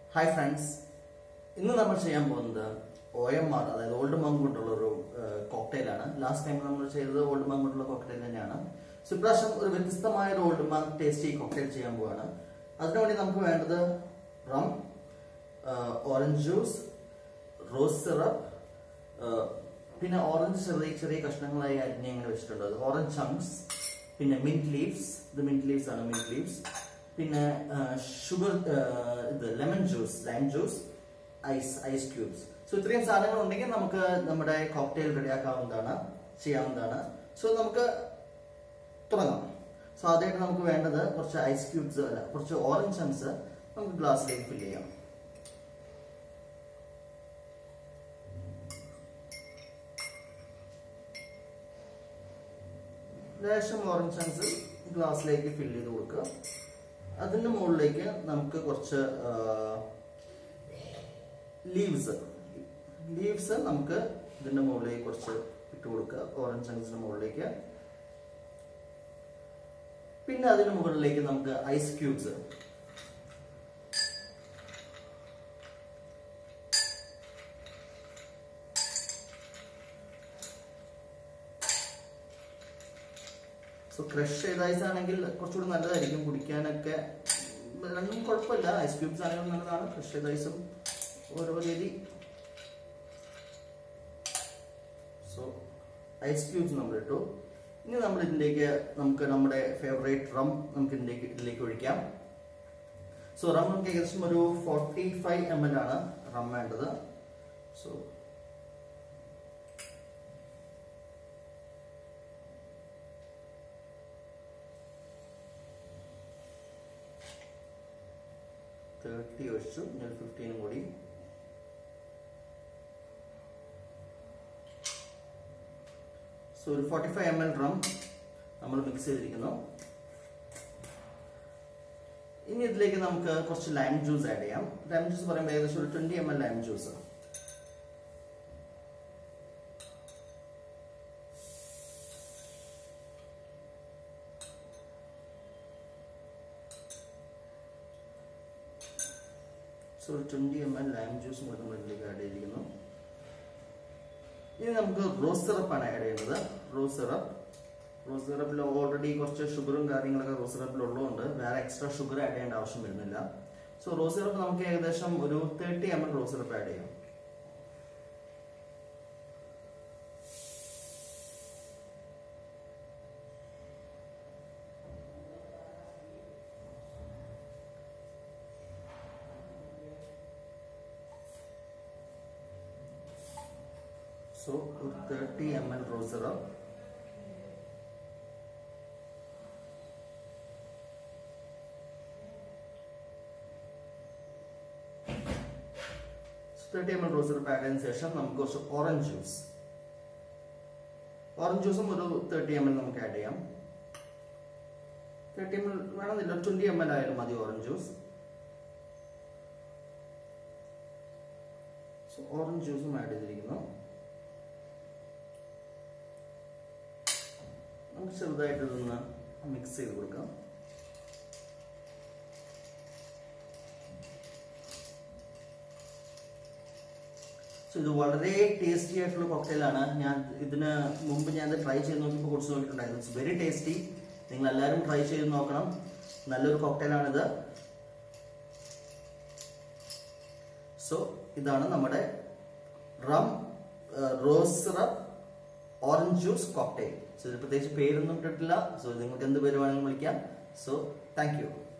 Hi friends, ഇന്ന് നമ്മൾ ചെയ്യാൻ പോകുന്നത് OMR അതായത് ഓൾഡ് മങ്ക് കൊണ്ടുള്ള ഒരു കോക്ടെയിലാണ്. ലാസ്റ്റ് ടൈം നമ്മൾ ചെയ്തത് ഓൾഡ് മങ്ക് കൊണ്ടുള്ള കോക്ടെയിൽ തന്നെയാണ്. സോ ഇപ്രാവശ്യം ഒരു വ്യത്യസ്തമായ ഒരു ഓൾഡ് മങ്ക് ടേസ്റ്റി കോക്ടെയിൽ ചെയ്യാൻ പോവാണ്. അതിനുവേണ്ടി നമുക്ക് വേണ്ടത് rum, orange juice, rose syrup, പിന്നെ ഓറഞ്ച് ചെറിയ ചെറിയ കഷ്ണങ്ങളായി അരിഞ്ഞ് ഇങ്ങനെ വെച്ചിട്ടുണ്ട്, അത് ഓറഞ്ച് ചങ്ക്സ്, പിന്നെ മിന്റ് ലീവ്സ്, ഇത് മിന്റ് ലീവ്സ് ആണ്, മിന്റ് ലീവ്സ്, പിന്നെ ഷുഗർ, ഇത് lemon juice, lime juice, ice cubes. So ഇത്രയും സാധനങ്ങൾ ഉണ്ടെങ്കിൽ നമുക്ക് നമ്മുടെ കോക്ടെയിൽ റെഡിയാക്കാവുന്നതാണ്, ചെയ്യാവുന്നതാണ്. സോ നമുക്ക് തുടങ്ങാം. സോ ആദ്യമായിട്ട് നമുക്ക് വേണ്ടത് കുറച്ച് ഐസ് ക്യൂബ്സ്, അല്ല കുറച്ച് ഓറഞ്ച് ചങ്ക്സ് നമുക്ക് ഗ്ലാസ്സിലേക്ക് ഫില്ല് ചെയ്യാം. ലേശം ഓറഞ്ച് ചങ്ക്സ് ഗ്ലാസ്സിലേക്ക് ഫില്ല് ചെയ്ത് കൊടുക്കുക. അതിൻ്റെ മുകളിലേക്ക് നമുക്ക് കുറച്ച് ലീവ്സ് നമുക്ക് ഇതിൻ്റെ മുകളിലേക്ക് കുറച്ച് ഇട്ട് കൊടുക്കുക, ഓറഞ്ച് ചങ്ക്സിന്റെ മുകളിലേക്ക്. പിന്നെ അതിന് മുകളിലേക്ക് നമുക്ക് ഐസ് ക്യൂബ്സ്, ക്രഷ് ചെയ്ത ഐസ് ആണെങ്കിൽ കുറച്ചുകൂടി നല്ലതായിരിക്കും കുടിക്കാനൊക്കെ, രണ്ടും കുഴപ്പമില്ല. ഐസ് ക്യൂബ്സ് ആണെങ്കിലും നല്ലതാണ്, ക്രഷ് ചെയ്ത ഐസും ഓരോ രീതി. സോ ഐസ് ക്യൂബ്സ് നമ്മൾ ഇട്ടു. ഇനി നമ്മൾ ഇതിലേക്ക് നമുക്ക് നമ്മുടെ ഫേവറേറ്റ് റം നമുക്ക് ഇതിലേക്ക് ഒഴിക്കാം. സോ റം നമുക്ക് ഏകദേശം ഒരു 45 ml ആണ് റം വേണ്ടത്. സോ 30 ഒഴിച്ചു, 15 കൂടി. സോ ഒരു 45 ml റം നമ്മൾ മിക്സ് ചെയ്തിരിക്കുന്നു. ഇനി ഇതിലേക്ക് നമുക്ക് കുറച്ച് ലൈം ജ്യൂസ് ആഡ് ചെയ്യാം. ലൈം ജ്യൂസ് പറയുമ്പോൾ ഏകദേശം ഒരു 20 ml lime juice. So 20 ml lime ജ്യൂസും കൂടെ നമ്മൾ ഇതിലേക്ക് ആഡ് ചെയ്തിരിക്കുന്നു. ഇനി നമുക്ക് റോസ് സിറപ്പാണ് ആഡ് ചെയ്യുന്നത്. റോസ് സിറപ്പിൽ ഓൾറെഡി കുറച്ച് ഷുഗറും കാര്യങ്ങളൊക്കെ റോസ് സിറപ്പിൽ ഉള്ളതുകൊണ്ട് വേറെ എക്സ്ട്രാ ഷുഗർ ആഡ് ചെയ്യേണ്ട ആവശ്യം വരുന്നില്ല. സോ റോസ് സിറപ്പ് നമുക്ക് ഏകദേശം ഒരു 30 ml റോസ് സിറപ്പ് ആഡ് ചെയ്യാം. So 30 ml rose syrup. So 30 ml rose syrup add ചെയ്തതിനു ശേഷം നമുക്ക് കുറച്ച് ഓറഞ്ച് ജ്യൂസും ഒരു 30 ml നമുക്ക് ആഡ് ചെയ്യാം. 30 ml വേണമെന്നില്ല, 20 ml ആയാലും മതി ഓറഞ്ച് ജ്യൂസ്. സോ ഓറഞ്ച് ജ്യൂസും ആഡ് ചെയ്തിരിക്കുന്നു. നമുക്ക് ചെറുതായിട്ട് ഇതൊന്ന് മിക്സ് ചെയ്ത് കൊടുക്കാം. സോ ഇത് വളരെ ടേസ്റ്റി ആയിട്ടുള്ള കോക്ടെയിലാണ്. ഞാൻ ഇതിന് മുമ്പ് ഞാൻ ട്രൈ ചെയ്ത് നോക്കിയപ്പോൾ കുടിച്ച് നോക്കിയിട്ടുണ്ടായിരുന്നു. It's very tasty. നിങ്ങൾ എല്ലാവരും ട്രൈ ചെയ്ത് നോക്കണം. നല്ലൊരു കോക്ടെയിലാണിത്. സോ ഇതാണ് നമ്മുടെ rum, rose syrup, orange juice cocktail. So ഇത് പ്രത്യേകിച്ച് പേരൊന്നും ഇട്ടിട്ടില്ല. സോ നിങ്ങൾക്ക് എന്ത് പേര് വേണമെങ്കിലും വിളിക്കാം. So thank U.